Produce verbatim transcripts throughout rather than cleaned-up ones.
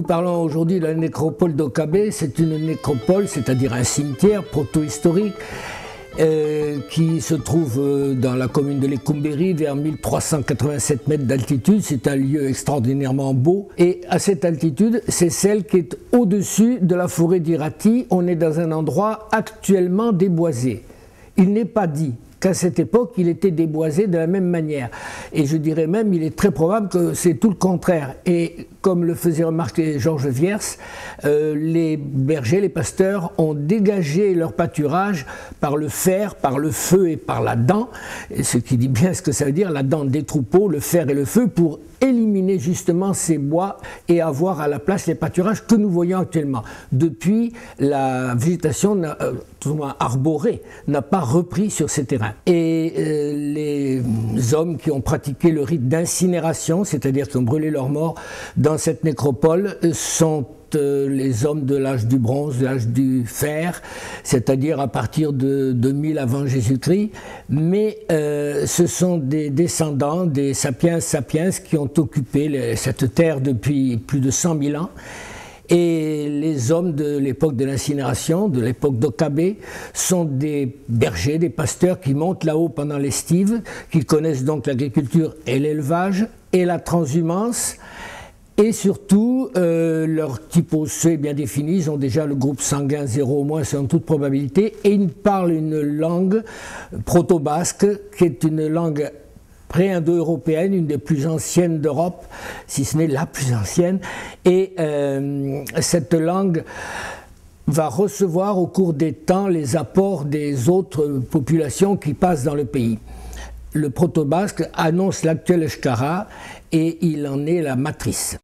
Nous parlons aujourd'hui de la nécropole d'Okabé. C'est une nécropole, c'est-à-dire un cimetière proto-historique euh, qui se trouve dans la commune de Lekumberi, vers mille trois cent quatre-vingt-sept mètres d'altitude. C'est un lieu extraordinairement beau. Et à cette altitude, c'est celle qui est au-dessus de la forêt d'Irati. On est dans un endroit actuellement déboisé. Il n'est pas dit qu'à cette époque, il était déboisé de la même manière. Et je dirais même, il est très probable que c'est tout le contraire. Et comme le faisait remarquer Georges Viers, euh, les bergers, les pasteurs ont dégagé leur pâturage par le fer, par le feu et par la dent, et ce qui dit bien ce que ça veut dire, la dent des troupeaux, le fer et le feu, pour éliminer justement ces bois et avoir à la place les pâturages que nous voyons actuellement. Depuis, la végétation, euh, tout au moins arborée, n'a pas repris sur ces terrains. Et euh, les hommes qui ont pratiqué le rite d'incinération, c'est-à-dire qui ont brûlé leurs morts dans cette nécropole, sont euh, les hommes de l'âge du bronze, de l'âge du fer, c'est-à-dire à partir de deux mille avant Jésus-Christ, mais euh, ce sont des descendants des sapiens sapiens qui ont occupé les, cette terre depuis plus de cent mille ans. Et les hommes de l'époque de l'incinération, de l'époque d'Okabé, sont des bergers, des pasteurs qui montent là-haut pendant l'estive, qui connaissent donc l'agriculture et l'élevage et la transhumance. Et surtout, euh, leur type osseux est bien défini, ils ont déjà le groupe sanguin zéro au moins, c'est en toute probabilité, et ils parlent une langue proto-basque, qui est une langue pré-indo-européenne, une des plus anciennes d'Europe, si ce n'est la plus ancienne, et euh, cette langue va recevoir au cours des temps les apports des autres populations qui passent dans le pays. Le proto-basque annonce l'actuel Euskara et il en est la matrice.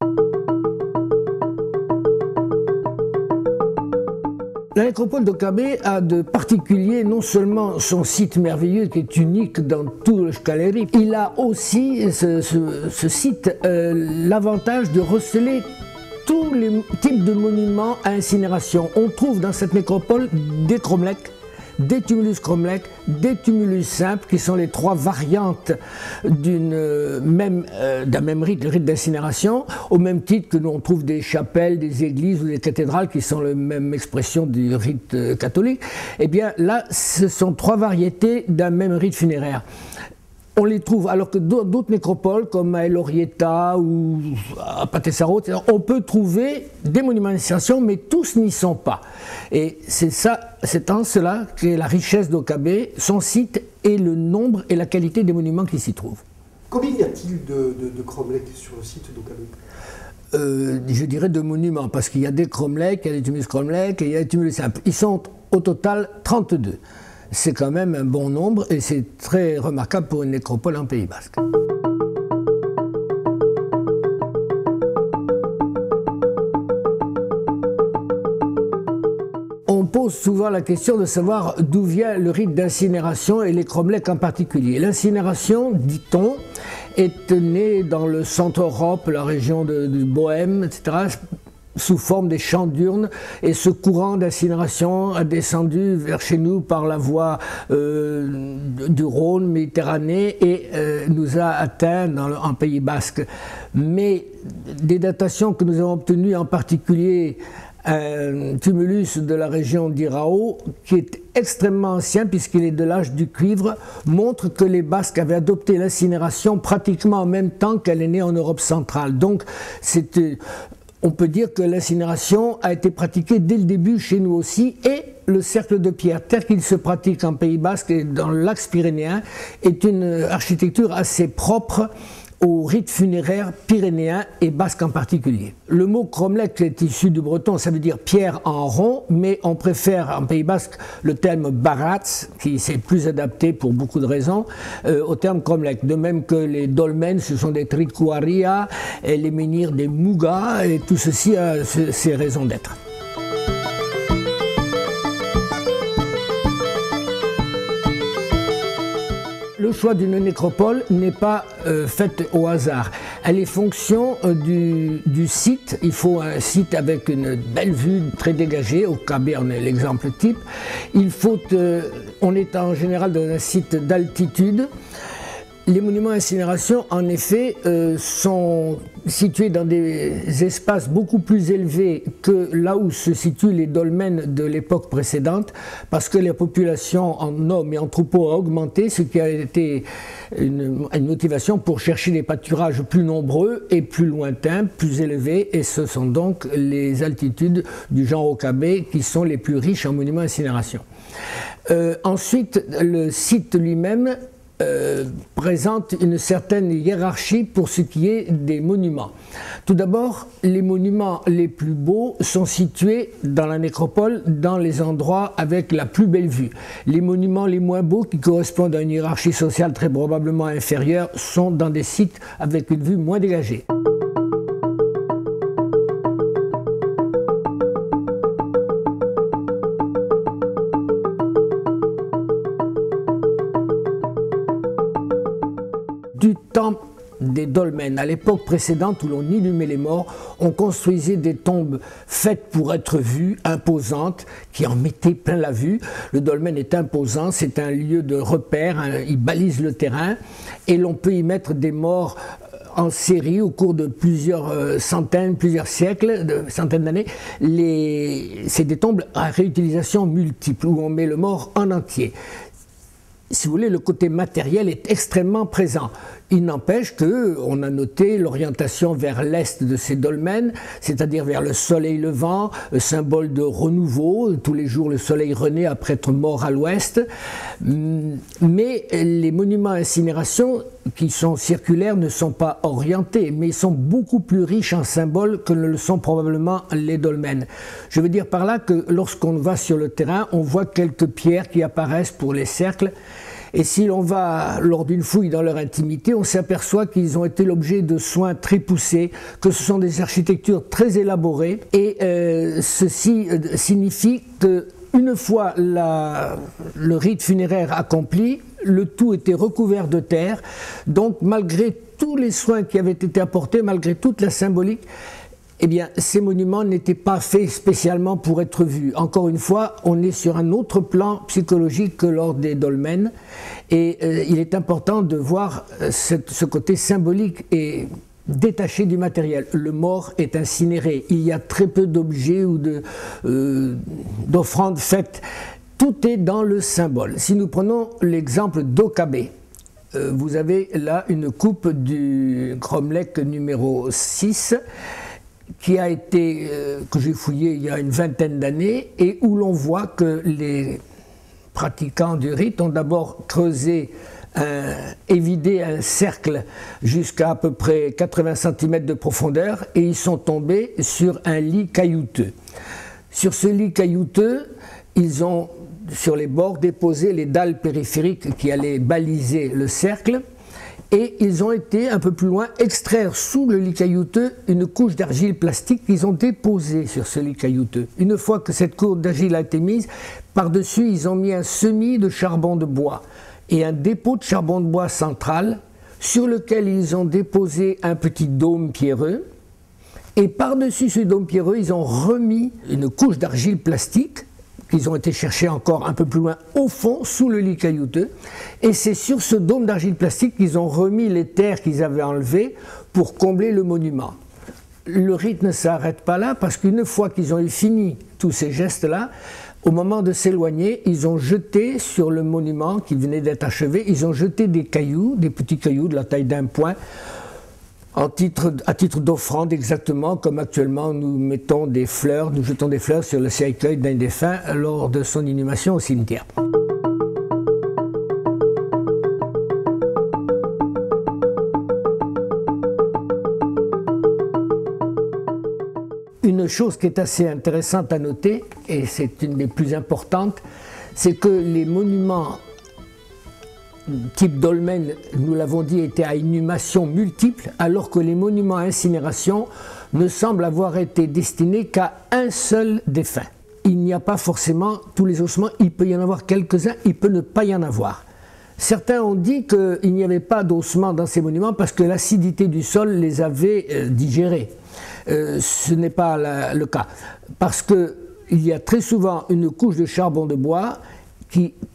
La nécropole d'Okabé a de particulier non seulement son site merveilleux qui est unique dans tout le Euskal-Herri, il a aussi, ce, ce, ce site, euh, l'avantage de receler tous les types de monuments à incinération. On trouve dans cette nécropole des cromlechs, des tumulus cromlech, des tumulus simples, qui sont les trois variantes d'une même, euh, d'un même rite, le rite d'incinération, au même titre que nous on trouve des chapelles, des églises ou des cathédrales qui sont la même expression du rite euh, catholique. Eh bien là, ce sont trois variétés d'un même rite funéraire. On les trouve, alors que d'autres nécropoles, comme à El Orieta ou à Patessaro, on peut trouver des monuments d'incinération, mais tous n'y sont pas. Et c'est ça, c'est en cela qu'est la richesse d'Okabé, son site et le nombre et la qualité des monuments qui s'y trouvent. Combien y a-t-il de, de, de cromlech sur le site d'Okabé ? euh, Je dirais de monuments, parce qu'il y a des cromlechs, il y a des tumulus cromlech et il y a des tumulus simples. Ils sont au total trente-deux. C'est quand même un bon nombre et c'est très remarquable pour une nécropole en Pays Basque. On pose souvent la question de savoir d'où vient le rite d'incinération et les cromlechs en particulier. L'incinération, dit-on, est née dans le centre-Europe, la région de, de Bohême, et cetera, sous forme des champs d'urnes, et ce courant d'incinération a descendu vers chez nous par la voie euh, du Rhône, Méditerranée, et euh, nous a atteint dans le, en Pays Basque. Mais des datations que nous avons obtenues, en particulier un tumulus de la région d'Irao, qui est extrêmement ancien puisqu'il est de l'âge du cuivre, montre que les Basques avaient adopté l'incinération pratiquement en même temps qu'elle est née en Europe centrale. Donc c'était... On peut dire que l'incinération a été pratiquée dès le début chez nous aussi, et le cercle de pierre, tel qu'il se pratique en Pays Basque et dans l'axe pyrénéen, est une architecture assez propre au rite funéraire pyrénéen et basque en particulier. Le mot cromlech est issu du breton, ça veut dire pierre en rond, mais on préfère en Pays Basque le terme baratz, qui s'est plus adapté pour beaucoup de raisons, euh, au terme cromlech. De même que les dolmens, ce sont des tricuaria, et les menhirs des mugas, et tout ceci a ses raisons d'être. Le choix d'une nécropole n'est pas euh, fait au hasard. Elle est fonction euh, du, du site. Il faut un site avec une belle vue très dégagée. Okabé en est l'exemple type. Il faut, euh, on est en général dans un site d'altitude. Les monuments à incinération, en effet, euh, sont situés dans des espaces beaucoup plus élevés que là où se situent les dolmens de l'époque précédente, parce que la population en hommes et en troupeaux a augmenté, ce qui a été une, une motivation pour chercher des pâturages plus nombreux et plus lointains, plus élevés, et ce sont donc les altitudes du genre Okabe qui sont les plus riches en monuments à incinération. Euh, ensuite, le site lui-même Euh, présente une certaine hiérarchie pour ce qui est des monuments. Tout d'abord, les monuments les plus beaux sont situés dans la nécropole, dans les endroits avec la plus belle vue. Les monuments les moins beaux, qui correspondent à une hiérarchie sociale très probablement inférieure, sont dans des sites avec une vue moins dégagée. Du temps des dolmens, à l'époque précédente où l'on inhumait les morts, on construisait des tombes faites pour être vues, imposantes, qui en mettaient plein la vue. Le dolmen est imposant, c'est un lieu de repère, hein, il balise le terrain, et l'on peut y mettre des morts en série au cours de plusieurs euh, centaines, plusieurs siècles, de centaines d'années. Les... C'est des tombes à réutilisation multiple, où on met le mort en entier. Si vous voulez, le côté matériel est extrêmement présent. Il n'empêche qu'on a noté l'orientation vers l'est de ces dolmens, c'est-à-dire vers le soleil levant, symbole de renouveau. Tous les jours, le soleil renaît après être mort à l'ouest. Mais les monuments à incinération, qui sont circulaires, ne sont pas orientés, mais ils sont beaucoup plus riches en symboles que ne le sont probablement les dolmens. Je veux dire par là que lorsqu'on va sur le terrain, on voit quelques pierres qui apparaissent pour les cercles. Et si l'on va, lors d'une fouille dans leur intimité, on s'aperçoit qu'ils ont été l'objet de soins très poussés, que ce sont des architectures très élaborées, et euh, ceci euh, signifie qu'une fois la, le rite funéraire accompli, le tout était recouvert de terre, donc malgré tous les soins qui avaient été apportés, malgré toute la symbolique, eh bien, ces monuments n'étaient pas faits spécialement pour être vus. Encore une fois, on est sur un autre plan psychologique que lors des dolmens, et euh, il est important de voir euh, cette, ce côté symbolique et détaché du matériel. Le mort est incinéré. Il y a très peu d'objets ou de, euh, d'offrandes faites. Tout est dans le symbole. Si nous prenons l'exemple d'Okabe, euh, vous avez là une coupe du cromlech numéro six, qui a été, euh, que j'ai fouillé il y a une vingtaine d'années, et où l'on voit que les pratiquants du rite ont d'abord creusé, un, évidé un cercle jusqu'à à peu près quatre-vingts centimètres de profondeur, et ils sont tombés sur un lit caillouteux. Sur ce lit caillouteux, ils ont, sur les bords, déposé les dalles périphériques qui allaient baliser le cercle, et ils ont été un peu plus loin extraire sous le lit caillouteux une couche d'argile plastique qu'ils ont déposée sur ce lit caillouteux. Une fois que cette couche d'argile a été mise, par-dessus ils ont mis un semis de charbon de bois et un dépôt de charbon de bois central sur lequel ils ont déposé un petit dôme pierreux, et par-dessus ce dôme pierreux ils ont remis une couche d'argile plastique qu'ils ont été chercher encore un peu plus loin au fond, sous le lit caillouteux, et c'est sur ce dôme d'argile plastique qu'ils ont remis les terres qu'ils avaient enlevées pour combler le monument. Le rite ne s'arrête pas là, parce qu'une fois qu'ils ont eu fini tous ces gestes-là, au moment de s'éloigner, ils ont jeté sur le monument qui venait d'être achevé, ils ont jeté des cailloux, des petits cailloux de la taille d'un poing, En titre, à titre d'offrande, exactement comme actuellement nous mettons des fleurs, nous jetons des fleurs sur le cercueil d'un défunt lors de son inhumation au cimetière. Une chose qui est assez intéressante à noter, et c'est une des plus importantes, c'est que les monuments type dolmen, nous l'avons dit, étaient à inhumation multiple, alors que les monuments à incinération ne semblent avoir été destinés qu'à un seul défunt. Il n'y a pas forcément tous les ossements, il peut y en avoir quelques-uns, il peut ne pas y en avoir. Certains ont dit qu'il n'y avait pas d'ossements dans ces monuments parce que l'acidité du sol les avait euh, digérés. Euh, ce n'est pas la, le cas, parce qu'il y a très souvent une couche de charbon de bois qui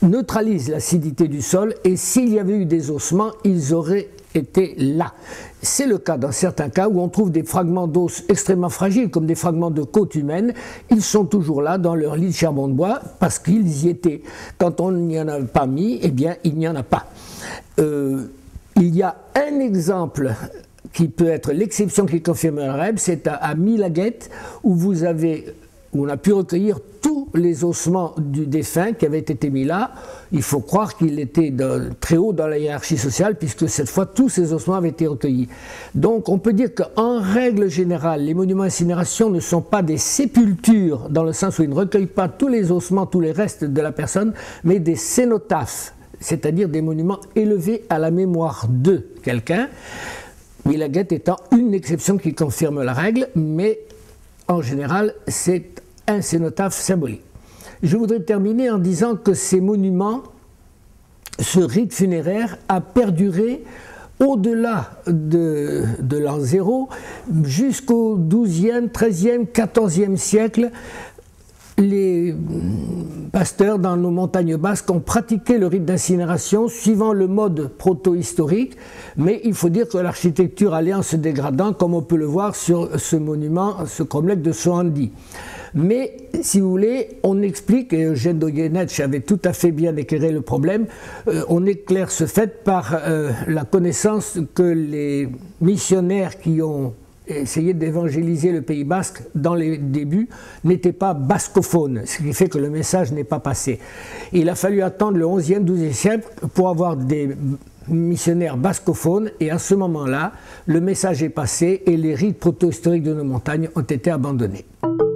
neutralisent l'acidité du sol et s'il y avait eu des ossements, ils auraient été là. C'est le cas dans certains cas où on trouve des fragments d'os extrêmement fragiles, comme des fragments de côte humaine. Ils sont toujours là dans leur lit de charbon de bois parce qu'ils y étaient. Quand on n'y en a pas mis, eh bien, il n'y en a pas. Euh, il y a un exemple qui peut être l'exception qui confirme la règle, c'est à, à Milaguette, où vous avez, où on a pu recueillir tous les ossements du défunt qui avaient été mis là. Il faut croire qu'il était de, très haut dans la hiérarchie sociale, puisque cette fois, tous ces ossements avaient été recueillis. Donc, on peut dire qu'en règle générale, les monuments d'incinération ne sont pas des sépultures, dans le sens où ils ne recueillent pas tous les ossements, tous les restes de la personne, mais des cénotaphes, c'est-à-dire des monuments élevés à la mémoire de quelqu'un. Milaguette étant une exception qui confirme la règle, mais en général, c'est un cénotaphe symbolique. Je voudrais terminer en disant que ces monuments, ce rite funéraire a perduré au-delà de, de l'an zéro jusqu'au douzième, treizième, quatorzième siècle. Les pasteurs dans nos montagnes basques ont pratiqué le rite d'incinération suivant le mode proto-historique, mais il faut dire que l'architecture allait en se dégradant, comme on peut le voir sur ce monument, ce cromlech de Sohandi. Mais, si vous voulez, on explique, et Eugène Doguenech avait tout à fait bien éclairé le problème, euh, on éclaire ce fait par euh, la connaissance que les missionnaires qui ont essayer d'évangéliser le Pays basque dans les débuts n'était pas bascophone, ce qui fait que le message n'est pas passé. Il a fallu attendre le onzième, douzième siècle pour avoir des missionnaires bascophones et à ce moment-là, le message est passé et les rites proto-historiques de nos montagnes ont été abandonnés.